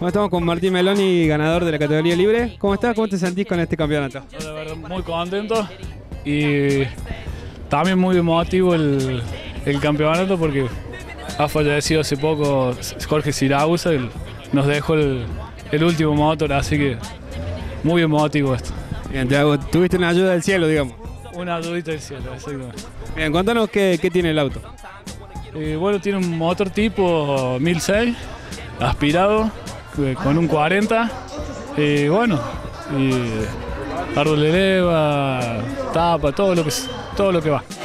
Bueno, estamos con Martín Meloni, ganador de la categoría libre. ¿Cómo estás? ¿Cómo te sentís con este campeonato? De verdad, muy contento y también muy emotivo el campeonato porque ha fallecido hace poco Jorge Siragusa, nos dejó el último motor, así que muy emotivo esto. Bien, tuviste una ayuda del cielo, digamos. Una ayudita del cielo, exactamente. Bien, contanos qué tiene el auto. Bueno, tiene un motor tipo 1006, aspirado, con un 40, y bueno, y árbol de leva, tapa, todo lo que va.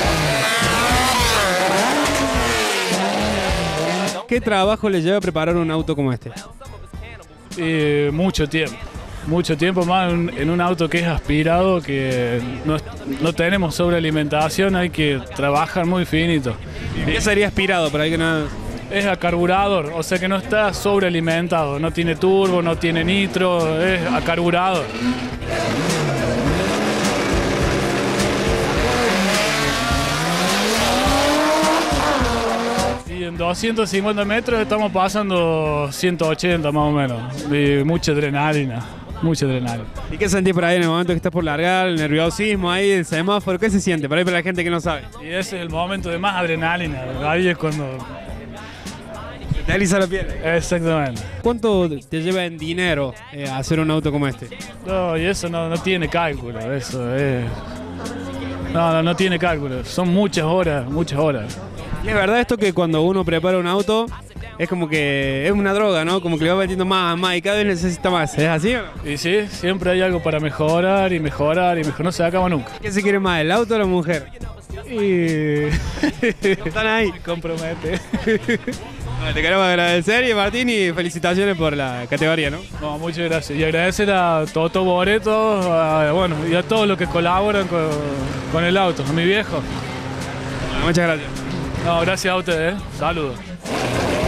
¿Qué trabajo le lleva a preparar un auto como este? Mucho tiempo más en un auto que es aspirado, que no tenemos sobrealimentación, hay que trabajar muy finito. ¿Qué sería aspirado para ahí que no? Es a carburador, o sea que no está sobrealimentado, no tiene turbo, no tiene nitro, es a carburador. Y en 250 metros estamos pasando 180 más o menos, y mucha adrenalina. Mucha adrenalina. ¿Y qué sentís por ahí en el momento que estás por largar, el nerviosismo ahí, el semáforo? ¿Qué se siente por ahí para la gente que no sabe? Y ese es el momento de más adrenalina, ahí es cuando... Te alisa la piel. Exactamente. ¿Cuánto te lleva en dinero hacer un auto como este? No, y eso no tiene cálculo, eso es... No tiene cálculo, son muchas horas, muchas horas. Y es verdad esto que cuando uno prepara un auto, es como que es una droga, ¿no? Como que le va metiendo más y cada vez necesita más. ¿Es así o no? Y sí, siempre hay algo para mejorar y mejorar y mejorar, no se acaba nunca. ¿Qué se quiere más, el auto o la mujer? Y... Están ahí. Me compromete. Bueno, te queremos agradecer, y Martín, y felicitaciones por la categoría, ¿no? No, muchas gracias. Y agradecer a Toto Boreto, bueno, y a todos los que colaboran con el auto, a mi viejo. Bueno, muchas gracias. No, gracias a ustedes, saludos.